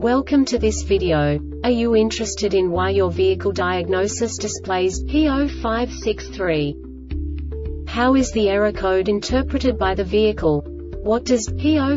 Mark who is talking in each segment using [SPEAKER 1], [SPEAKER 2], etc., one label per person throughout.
[SPEAKER 1] Welcome to this video. Are you interested in why your vehicle diagnosis displays P0563? How is the error code interpreted by the vehicle? What does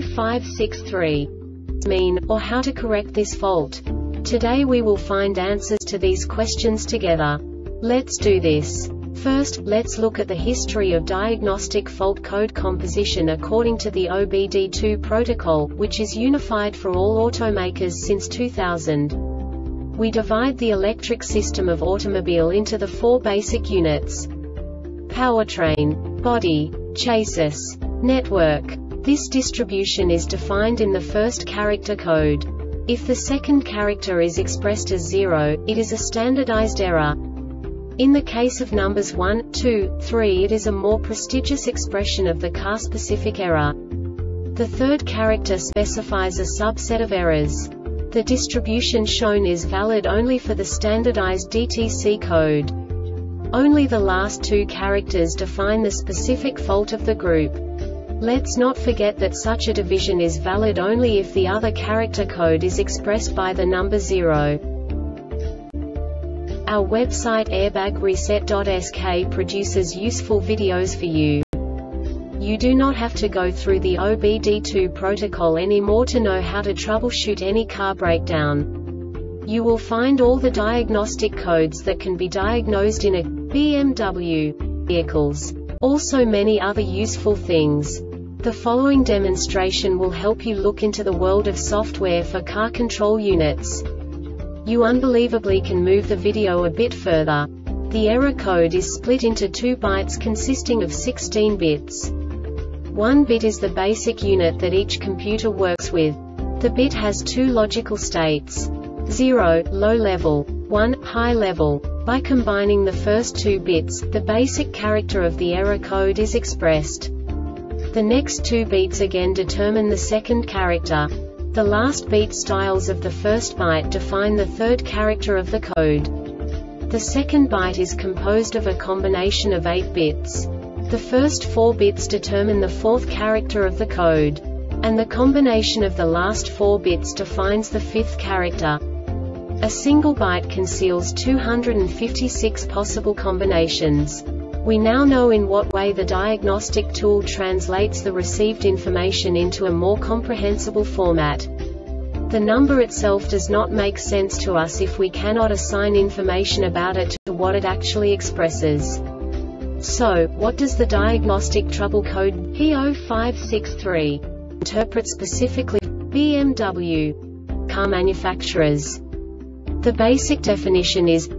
[SPEAKER 1] P0563 mean, or how to correct this fault? Today we will find answers to these questions together. Let's do this. First, let's look at the history of diagnostic fault code composition according to the OBD2 protocol, which is unified for all automakers since 2000. We divide the electric system of automobile into the four basic units: powertrain, body, chassis, network. This distribution is defined in the first character code. If the second character is expressed as 0, it is a standardized error. In the case of numbers 1, 2, 3, it is a more prestigious expression of the car-specific error. The third character specifies a subset of errors. The distribution shown is valid only for the standardized DTC code. Only the last two characters define the specific fault of the group. Let's not forget that such a division is valid only if the other character code is expressed by the number 0. Our website airbagreset.sk produces useful videos for you. You do not have to go through the OBD2 protocol anymore to know how to troubleshoot any car breakdown. You will find all the diagnostic codes that can be diagnosed in a BMW vehicles. Also many other useful things. The following demonstration will help you look into the world of software for car control units. You unbelievably can move the video a bit further. The error code is split into 2 bytes consisting of 16 bits. 1 bit is the basic unit that each computer works with. The bit has 2 logical states: 0, low level, 1, high level. By combining the first 2 bits, the basic character of the error code is expressed. The next 2 beats again determine the second character. The last beat styles of the first byte define the third character of the code. The second byte is composed of a combination of 8 bits. The first 4 bits determine the fourth character of the code. And the combination of the last 4 bits defines the fifth character. A single byte conceals 256 possible combinations. We now know in what way the diagnostic tool translates the received information into a more comprehensible format. The number itself does not make sense to us if we cannot assign information about it to what it actually expresses. So, what does the diagnostic trouble code P0563 interpret specifically for BMW car manufacturers? The basic definition is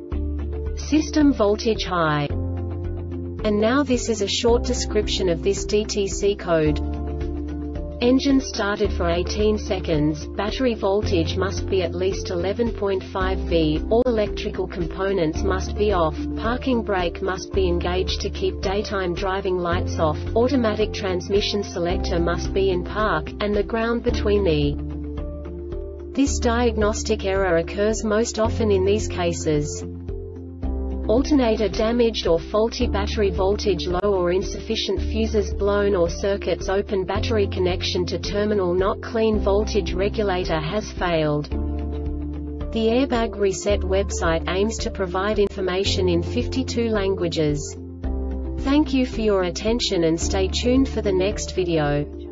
[SPEAKER 1] system voltage high. And now this is a short description of this DTC code. Engine started for 18 seconds, battery voltage must be at least 11.5 V, all electrical components must be off, parking brake must be engaged to keep daytime driving lights off, automatic transmission selector must be in park, and the ground between the. This diagnostic error occurs most often in these cases: alternator damaged or faulty battery, voltage low or insufficient, fuses blown or circuits open, battery connection to terminal not clean, voltage regulator has failed. The Airbag Reset website aims to provide information in 52 languages. Thank you for your attention and stay tuned for the next video.